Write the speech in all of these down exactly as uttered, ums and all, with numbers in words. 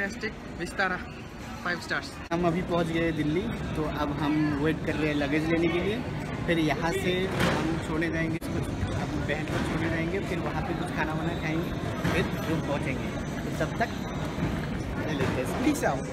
Fantastic Vistara five stars. हम अभी पहुंच गए दिल्ली, तो अब हम वेट कर रहे हैं लगेज लेने के लिए। फिर यहाँ से हम छोड़ने जाएंगे, कुछ अपनी बहन को छोड़ने जाएंगे, फिर वहाँ पे कुछ खाना वाना खाएंगे, फिर रूम पहुँचेंगे। तो तब तक ले लेते हैं, पीस आओ।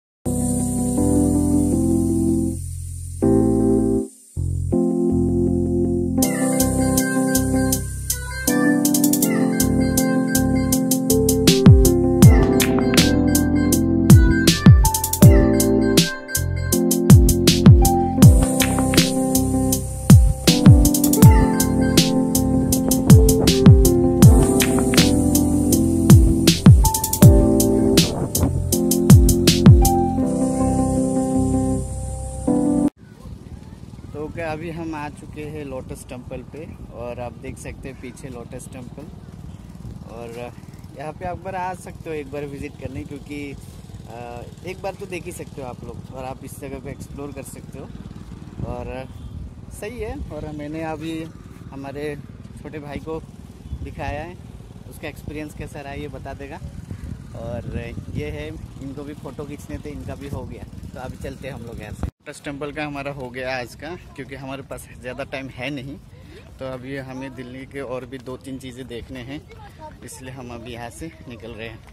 तो क्या अभी हम आ चुके हैं लोटस टेम्पल पे, और आप देख सकते हैं पीछे लोटस टेम्पल। और यहाँ पे आप बार आ सकते हो एक बार विज़िट करने, क्योंकि एक बार तो देख ही सकते हो आप लोग, और आप इस जगह पे एक्सप्लोर कर सकते हो। और सही है। और मैंने अभी हमारे छोटे भाई को दिखाया है, उसका एक्सपीरियंस कैसा रहा ये बता देगा। और ये है, इनको भी फ़ोटो खींचने थे, इनका भी हो गया। तो अभी चलते हैं हम लोग यहाँ से। लोटस टेम्पल का हमारा हो गया आज का, क्योंकि हमारे पास ज़्यादा टाइम है नहीं। तो अभी हमें दिल्ली के और भी दो तीन चीज़ें देखने हैं, इसलिए हम अभी यहाँ से निकल रहे हैं।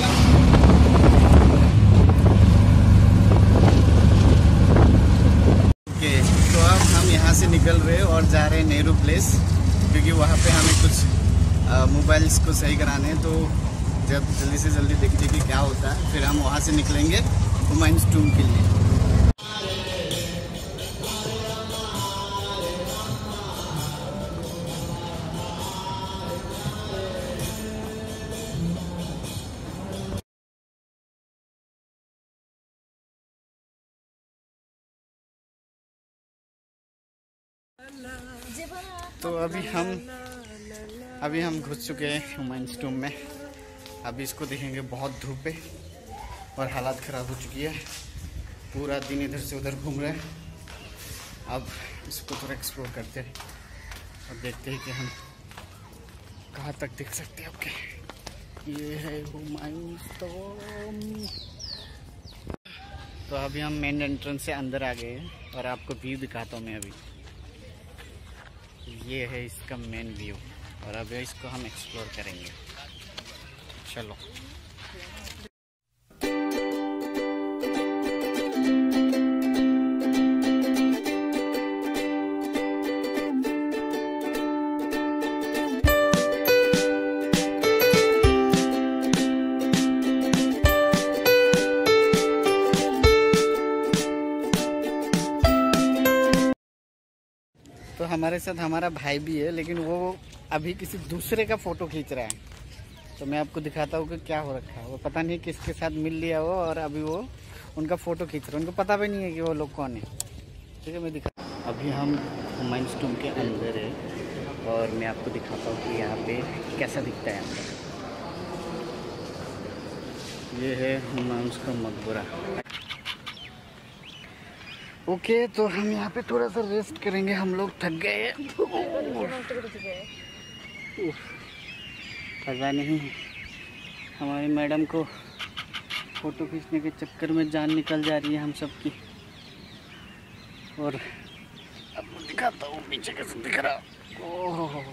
ओके, तो अब हम यहाँ से निकल रहे हैं और जा रहे हैं नेहरू प्लेस, क्योंकि वहाँ पे हमें कुछ मोबाइल्स को सही कराने हैं। तो जब जल्दी से जल्दी देखते कि क्या होता है, फिर हम वहाँ से निकलेंगे हुमायूंस टूम के लिए। तो अभी हम अभी हम घुस चुके हैं हुमायूंस टूम में। अभी इसको देखेंगे, बहुत धूप है और हालत ख़राब हो चुकी है। पूरा दिन इधर से उधर घूम रहे हैं। अब इसको थोड़ा एक्सप्लोर करते हैं और देखते हैं कि हम कहाँ तक देख सकते हैं। ओके, ये है हुमायूंस टूम। तो अभी हम मेन एंट्रेंस से अंदर आ गए हैं और आपको व्यू दिखाता हूँ मैं। अभी ये है इसका मेन व्यू, और अभी इसको हम एक्सप्लोर करेंगे। चलो। तो हमारे साथ हमारा भाई भी है, लेकिन वो अभी किसी दूसरे का फ़ोटो खींच रहा है। तो मैं आपको दिखाता हूँ कि क्या हो रखा है। वो पता नहीं किसके साथ मिल लिया वो, और अभी वो उनका फ़ोटो खींच रहा है। उनको पता भी नहीं है कि वो लोग कौन है। ठीक है, मैं दिखा। अभी हम हुमायूंस टूम के अंदर है, और मैं आपको दिखाता हूँ कि यहाँ पे कैसा दिखता है अंदर। ये है हुमायूंस का मकबरा। ओके, तो हम यहाँ पे थोड़ा सा रेस्ट करेंगे, हम लोग थक गए। पता नहीं हमारी मैडम को फ़ोटो खींचने के चक्कर में जान निकल जा रही है हम सब की। और अब दिखाता हूँ पीछे कैसे दिख रहा। ओह,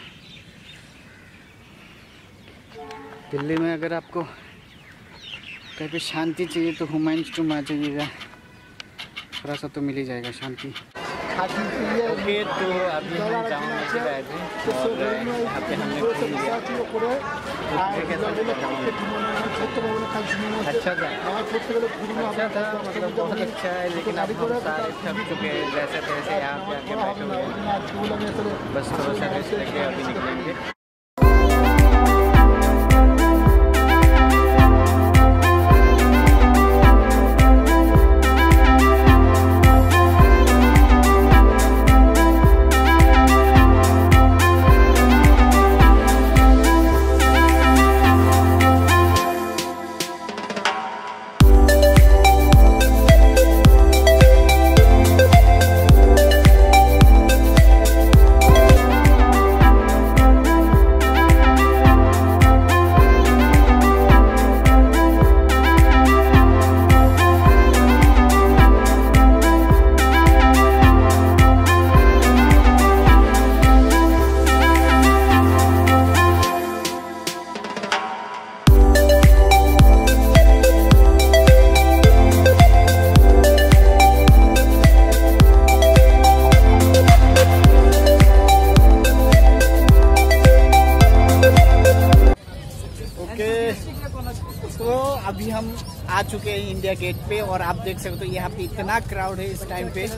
दिल्ली में अगर आपको कहीं पे शांति चाहिए तो हुमायूंस टूम आ जाइएगा, थोड़ा सा तो मिल ही जाएगा शांति। ओके, तो अभी हम जाऊँ नीचे बैठे, और यहाँ पे हमने घूम लिया। अच्छा था, अच्छा था, मतलब बहुत अच्छा है। लेकिन अब हम सारे थक चुके हैं, जैसे तैसे यहाँ पे आके बैठे हुए हैं। बस थोड़ा सा रेस्ट लेके अभी निकलेंगे। चुके हैं इंडिया गेट पे और आप देख सकते हो यहाँ पे इतना क्राउड है इस टाइम पे।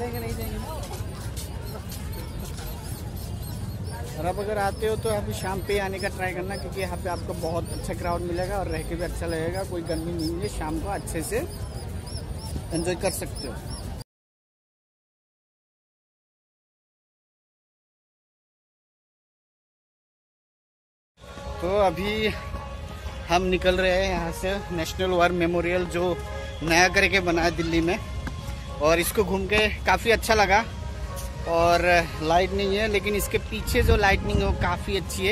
और अब अगर आते हो तो अभी शाम पे आने का ट्राई करना, क्योंकि यहाँ पे आपको बहुत अच्छा क्राउड मिलेगा और रह के भी अच्छा लगेगा, कोई गर्मी नहीं है, शाम को अच्छे से एंजॉय कर सकते हो। तो अभी हम निकल रहे हैं यहाँ से नेशनल वार मेमोरियल, जो नया करके बना है दिल्ली में, और इसको घूम के काफ़ी अच्छा लगा। और लाइट नहीं है, लेकिन इसके पीछे जो लाइटनिंग है वो काफ़ी अच्छी है।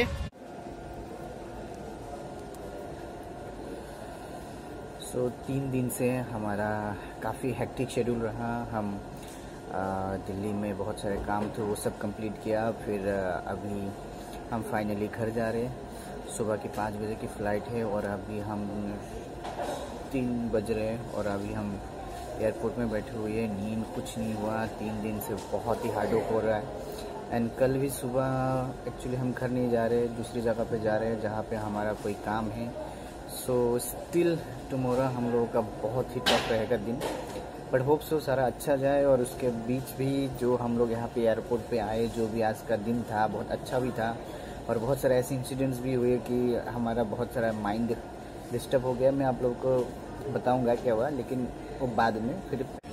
सो so, तीन दिन से हमारा काफ़ी हेक्टिक शेड्यूल रहा। हम आ, दिल्ली में बहुत सारे काम थे, वो सब कंप्लीट किया। फिर अभी हम फाइनली घर जा रहे हैं। सुबह की पाँच बजे की फ़्लाइट है और अभी हम तीन बज रहे हैं और अभी हम एयरपोर्ट में बैठे हुए हैं। नींद कुछ नहीं हुआ, तीन दिन से बहुत ही हार्ड वर्क हो रहा है। एंड कल भी सुबह एक्चुअली हम घर नहीं जा रहे, दूसरी जगह पे जा रहे हैं जहाँ पे हमारा कोई काम है। सो स्टिल टुमारो हम लोगों का बहुत ही टफ रहेगा दिन, बट होप सो सारा अच्छा जाए। और उसके बीच भी जो हम लोग यहाँ पे एयरपोर्ट पे आए, जो भी आज का दिन था बहुत अच्छा भी था। और बहुत सारे ऐसे इंसिडेंट्स भी हुए कि हमारा बहुत सारा माइंड डिस्टर्ब हो गया। मैं आप लोगों को बताऊंगा क्या हुआ, लेकिन वो बाद में फिर